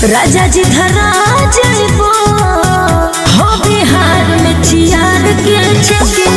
राजा जी धरा जइबो हो बिहार में चियार के चके